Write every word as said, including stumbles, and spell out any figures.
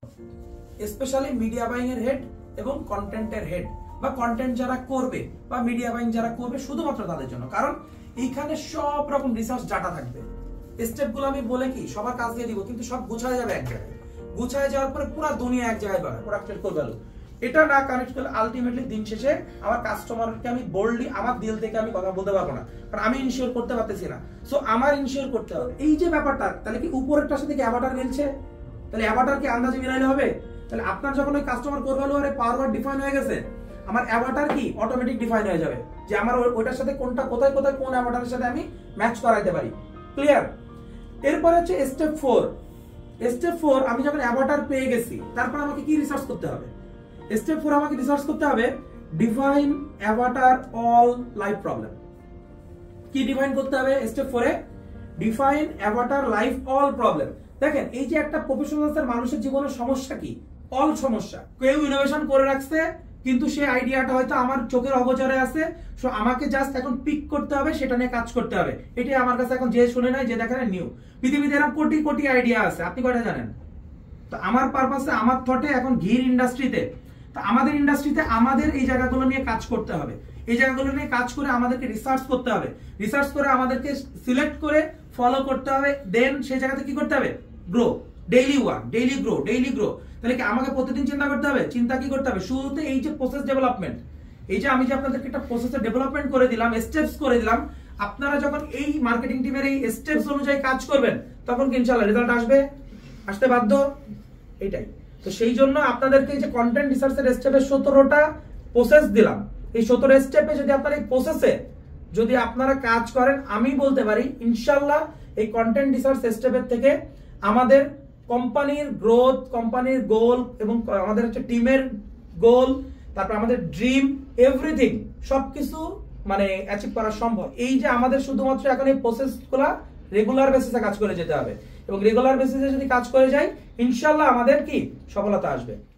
Specially media buying এর head এবং কন্টেন্টের হেড বা কন্টেন্ট যারা করবে বা মিডিয়া বাইং যারা করবে শুধুমাত্র তাদের জন্য, কারণ এইখানে সব রকম রিসার্চ ডাটা থাকবে। স্টেপগুলো আমি বলে কি সবার কাজ দিয়ে দিব, কিন্তু সব গুছায় যাবে এক জায়গায়। গুছায় যাওয়ার পরে পুরো দুনিয়া এক জায়গায় পাবে প্রোডাক্টের করে গেল। এটা না কানেক্ট করলে আলটিমেটলি দিন শেষে আমার কাস্টমারকে আমি বোল্ডলি আমার দিল থেকে আমি কথা বলতে পারবো না, কারণ আমি ইনশিওর করতে পারতেছি না। সো আমার ইনশিওর করতে হবে। এই যে ব্যাপারটা, তাহলে কি উপরেরটার সাথে কি অ্যাভাটার মিলছে? তাহলে অ্যাভাটার কি আন্দাজে মিলাইলে হবে? তাহলে আপনার যখন ওই কাস্টমার করে গেল আরে পাওয়ার ওয়ার্ড ডিফাইন হয়ে গেছে, আমার অ্যাভাটার কি অটোমেটিক ডিফাইন হয়ে যাবে যে আমার ওইটার সাথে কোনটা কোথায় কোথায় কোন অ্যাভাটারের সাথে আমি ম্যাচ করাইতে পারি। ক্লিয়ার? এরপর হচ্ছে স্টেপ ফোর। স্টেপ ফোর আমি যখন অ্যাভাটার পেয়ে গেছি, তারপর আমাকে কি রিসার্চ করতে হবে? স্টেপ ফোর আমাকে রিসার্চ করতে হবে define avatar all life problem. কি ডিফাইন করতে হবে স্টেপ ফোরে? Define avatar life all problem. দেখেন এই যে একটা প্রফেশনালদের মানুষের জীবনের সমস্যা কি? অল সমস্যা। কেউ ইনোভেশন করে রাখছে কিন্তু সেই আইডিয়াটা হয়তো আমার চোখের অগোচরে আছে, সো আমাকে জাস্ট এখন পিক করতে হবে, সেটা নিয়ে কাজ করতে হবে। এটাই আমার কাছে এখন যে শুনে নাই যে দেখেন নিউ। পৃথিবীতে এরকম কোটি কোটি আইডিয়া আছে, আপনি কয়টা জানেন? তো আমার পারপাসে আমার থটে এখন ঘির ইন্ডাস্ট্রিতে, তো আমাদের ইন্ডাস্ট্রিতে আমাদের এই জায়গাগুলো নিয়ে কাজ করতে হবে। এই জায়গাগুলো নিয়ে কাজ করে আমাদেরকে রিসার্চ করতে হবে, রিসার্চ করে আমাদেরকে সিলেক্ট করে ফলো করতে হবে, দেন সেই জায়গাতে কি করতে হবে? Grow, daily work, daily grow, daily grow. তাহলে কি আমাকে প্রতিদিন চিন্তা করতে হবে? চিন্তা কি করতে হবে? শুরুতে এই যে প্রসেস ডেভেলপমেন্ট, এই যে আমি যে আপনাদেরকে একটা প্রসেসের ডেভেলপমেন্ট করে দিলাম, স্টেপস করে দিলাম, আপনারা যখন এই মার্কেটিং টিমের এই স্টেপস অনুযায়ী কাজ করবেন তখন কি ইনশাআল্লাহ রেজাল্ট আসবে, আসতে বাধ্য। এটাই তো সেই জন্য আপনাদেরকে এই যে কন্টেন্ট রিসার্চের স্টেপের সতেরোটা প্রসেস দিলাম, এই সতেরো স্টেপে যদি আপনারা এই প্রসেসে যদি আপনারা কাজ করেন, আমি বলতে পারি ইনশাআল্লাহ এই কন্টেন্ট রিসার্চ স্টেপের থেকে আমাদের কোম্পানির গ্রোথ, কোম্পানির গোল এবং আমাদের হচ্ছে টিমের গোল, তারপর আমাদের ড্রিম, এভরিথিং সবকিছু মানে অ্যাচিভ করা সম্ভব। এই যে আমাদের শুধুমাত্র এখন এই প্রসেসগুলো রেগুলার বেসিসে কাজ করে যেতে হবে, এবং রেগুলার বেসিসে যদি কাজ করে যাই ইনশাআল্লাহ আমাদের কি সফলতা আসবে।